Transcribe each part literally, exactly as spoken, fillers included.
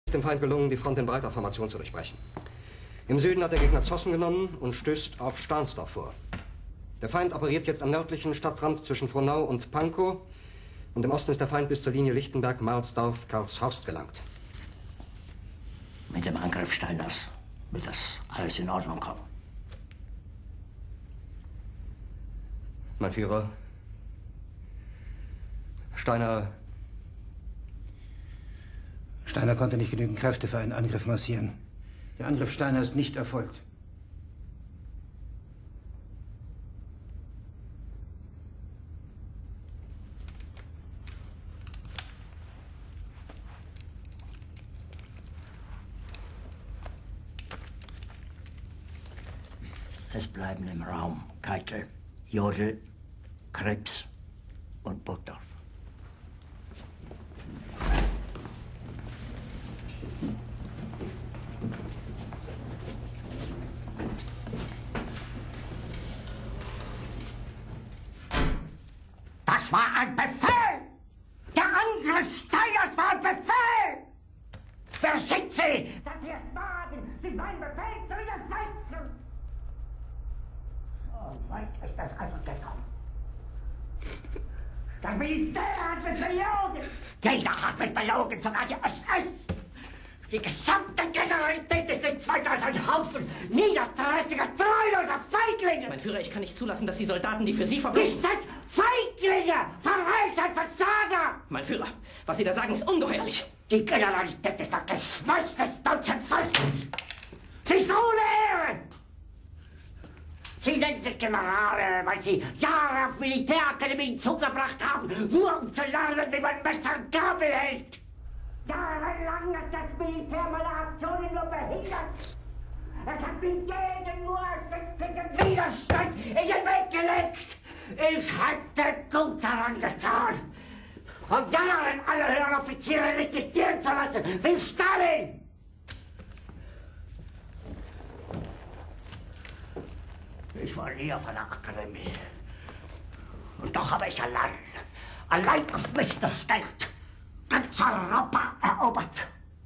Es ist dem Feind gelungen, die Front in breiter Formation zu durchbrechen. Im Süden hat der Gegner Zossen genommen und stößt auf Stahnsdorf vor. Der Feind operiert jetzt am nördlichen Stadtrand zwischen Frohnau und Pankow und im Osten ist der Feind bis zur Linie Lichtenberg-Marsdorf-Karlshorst gelangt. Mit dem Angriff Steiners wird das alles in Ordnung kommen. Mein Führer, Steiner... Steiner konnte nicht genügend Kräfte für einen Angriff massieren. Der Angriff Steiner ist nicht erfolgt. Es bleiben im Raum Keitel, Jodl, Krebs und Burgdorf. Das war ein Befehl! Der Angriff Steiners war ein Befehl! Wer sind Sie, dass Sie es wagen, sich meinen Befehl zu widersetzen? So weit ist das also gekommen. Das Militär hat mich belogen! Jeder hat mich belogen, sogar die S S! Die gesamte Generalität ist nichts weiter als ein Haufen niederträchtiger, treuloser Feiglinge! Mein Führer, ich kann nicht zulassen, dass die Soldaten, die für Sie verbringen... Nicht als Feiglinge! Verreiter, Versager! Mein Führer, was Sie da sagen, ist ungeheuerlich! Die Generalität ist das Geschmeiß des deutschen Volkes! Sie ist ohne Ehre! Sie nennen sich Generale, weil Sie Jahre auf Militärakademien zugebracht haben, nur um zu lernen, wie man Messer und Gabel hält! Jahrelang hat das Militär meine Aktionen nur behindert. Es hat mir jeden nur ersichtlichen Widerstand in den Weg gelegt. Ich hätte gut daran getan, von Jahren alle höheren Offiziere liquidieren zu lassen, wie Stalin. Ich war nie auf einer Akademie. Und doch habe ich allein, allein auf mich gestellt, ganz Europa erobert.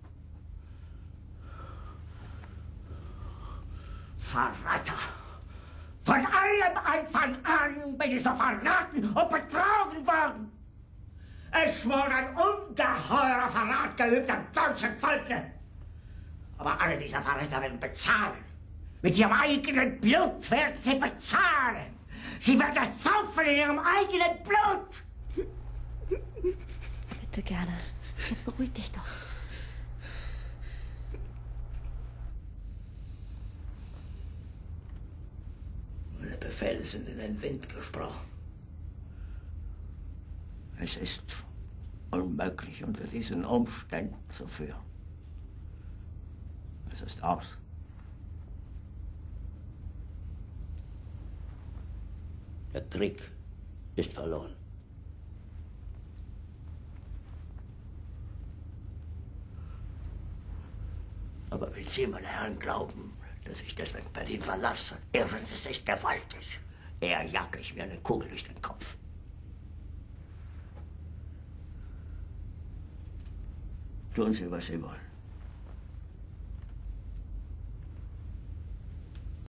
Verräter! Von allem Anfang an bin ich so verraten und betrogen worden. Es wurde ein ungeheurer Verrat geübt am deutschen Volke. Aber alle diese Verräter werden bezahlen. Mit ihrem eigenen Blut werden sie bezahlen. Sie werden das saufen in ihrem eigenen Blut. Bitte gerne. Jetzt beruhig dich doch. Meine Befehle sind in den Wind gesprochen. Es ist unmöglich, unter diesen Umständen zu führen. Es ist aus. Der Krieg ist verloren. Aber wenn Sie, meine Herren, glauben, dass ich deswegen Berlin verlasse, irren Sie sich gewaltig. Eher jage ich mir eine Kugel durch den Kopf. Tun Sie, was Sie wollen.